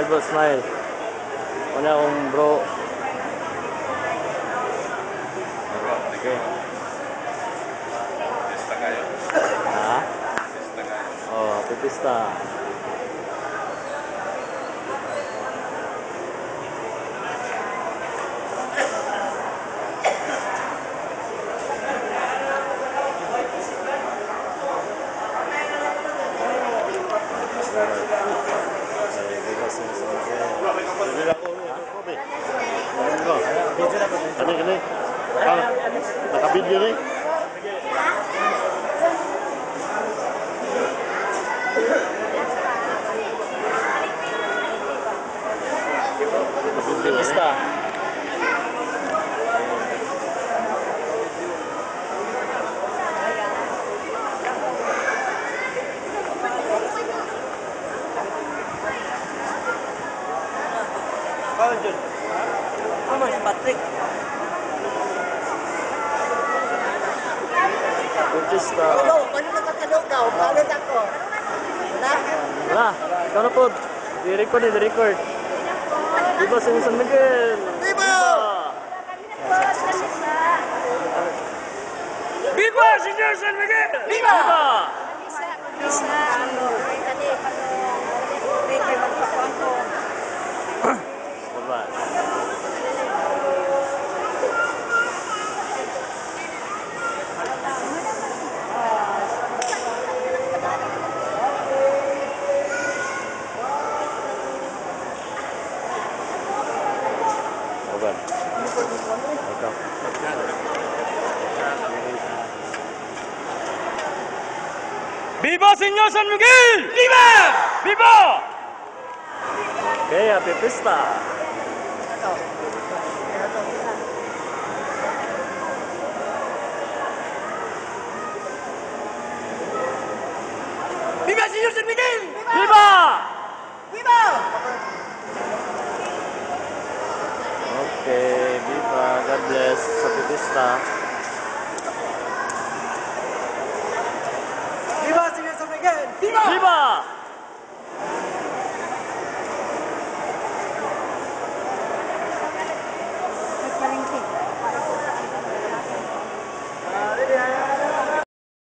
bro, smile. Wala akong bro. Okay. Pista kayo? Ha? Pista kayo? Oh, happy pista. Naka-video rin. Pista. Paano dyan? Ano si Patrick? Pista. Hello, ano nakakalaw daw? Paano ako? Wala, ikaw na po. I-record eh, i-record. Viva San Miguel! Viva! Viva Señor San Miguel! Viva! Baba. Baba. Ikaw. Viva Señor San Miguel! Viva! Viva! Okay, happy pista! Viva Señor San Miguel! Viva! Viva! Okay, Viva. God bless. Happy pista. Viva, Señor San Miguel! Viva!